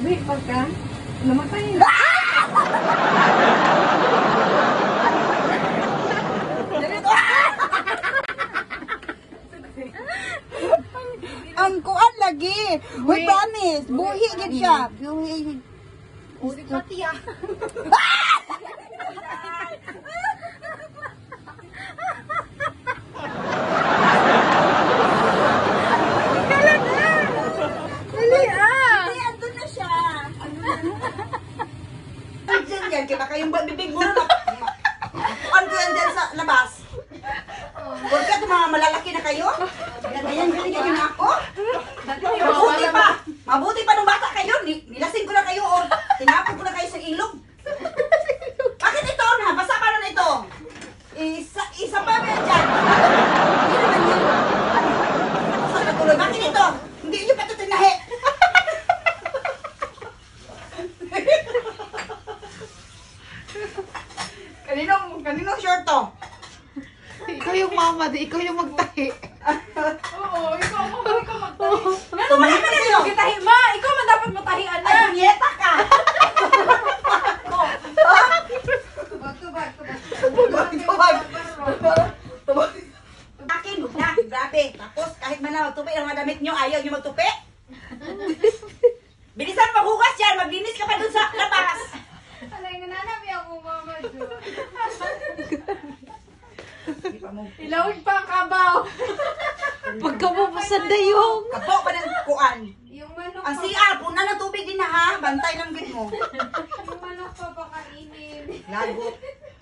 Wait, pagka namatay na. Ang kuan lagi. Uy, promise. Buhi gid siya. Buhi. Uri pati ah. Yan, kaya baka yung bibig mo na ano ko yan dyan sa labas? Huwag ka mga malalaki na kayo? Yan, galing na ako? Mabuti pa nung bata kayo, nilasing ko na kayo o tinapon ko na kayo sa ilog. Bakit ito na? Basa pa na ito? Isa pa ba yan dyan? Hindi naman yun. Sa natuloy, bakit ito? Hindi nyo pa ito tinahe. Kaninong short to? Ikaw yung mama, ikaw yung magtahi. Oo, ikaw magtahi. Tumahi ka na yun. Magtahi ma, ikaw man dapat matahian na. Ay, punyeta ka! Tubag. Akin, na, grabe. Tapos, kahit man na magtupi ang mga damit nyo, ayaw nyo magtupi. Bilisan maghugas yan, maglinis ka pa dun sa labas. Alay, nananabi ako mama dyan. Ilawig pa ang kabaw. Pagkabubusan na yung kapo pa ng kuan. Yung manok ang CR, puna ng tubig din na ha. Bantay lang gid mo. Yung manok pa pakainin. Lagot.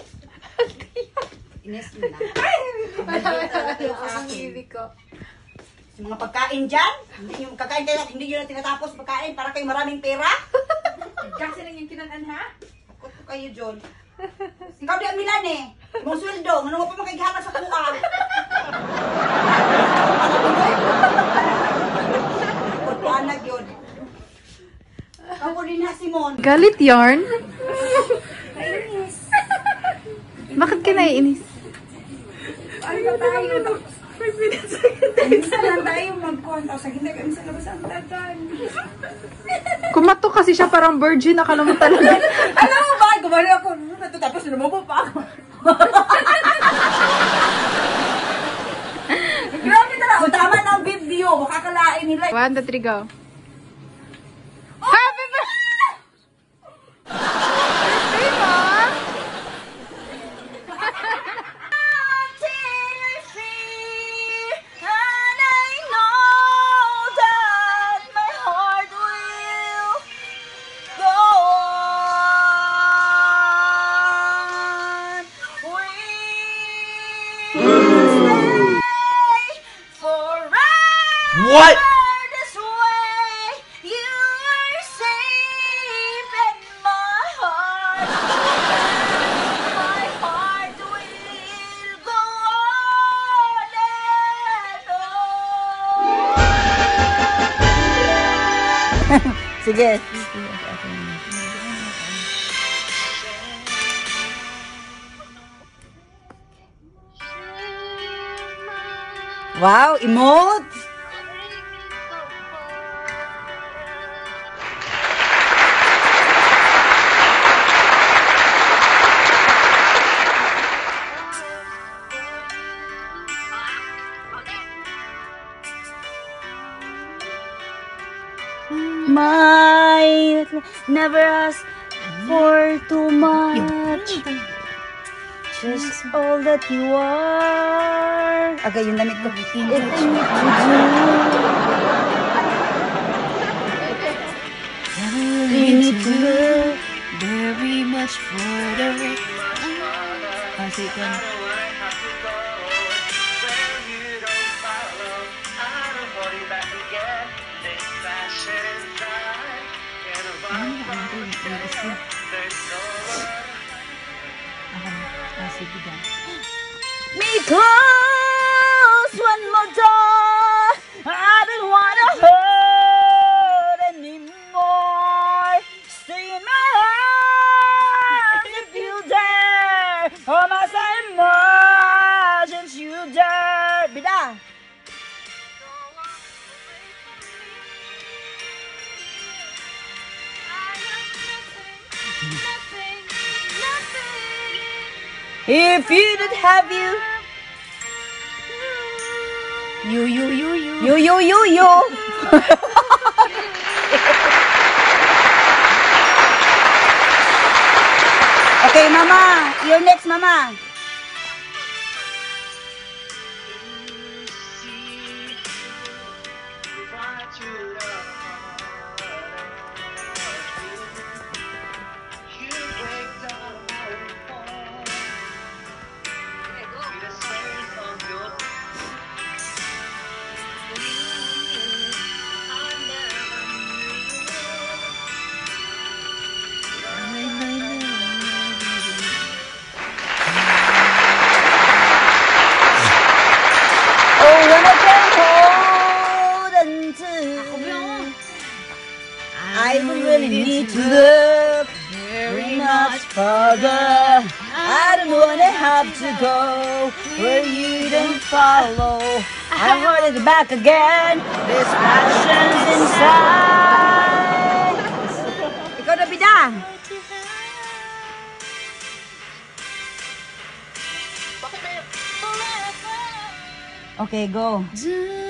Ines mo na. Ang ibig ko. Sa mga pagkain dyan, hindi yung kakain kayo, hindi nyo na tinatapos pagkain para kayo maraming pera. Kasi lang yung kinanan ha? Takot ko kayo, John. Ikaw di ang Milan eh. Mong sweldo, manungo pa magkagihara sa kuha. Pagpaanag yun. Ako din na, Simon. Galit yarn? Bakit ka naiinis? Ano ba tayo? 5 minutes minsan lang tayo mag-con. Tapos hindi kami sa labas ang dagan. Kumato kasi siya parang virgin. Akala mo talaga. Alam mo ba? Gumano ako. Tapos lumubo pa ako. Grabe na lang. Tama na ang video. Makakalain nila. 1, 2, 3, go. Happy birthday! Birthday mo? What? This way, you are safe in my heart. My heart will go on and on. Sige. Wow, emote. My never ask for too much. Just all that you are. Agay yung damit ko. Everything you do. Very much for the kasi kan. Because one more time I don't wanna hurt anymore. Stay in my arms if you dare. Oh, must I imagine you dare. Bida. If you don't have you. You. You. Okay, Mama. You're next, Mama. I would really need to look very much further. I don't wanna have to go where you don't follow. I want it back again. This passion's inside. Ikaw na, Bida. Okay, go.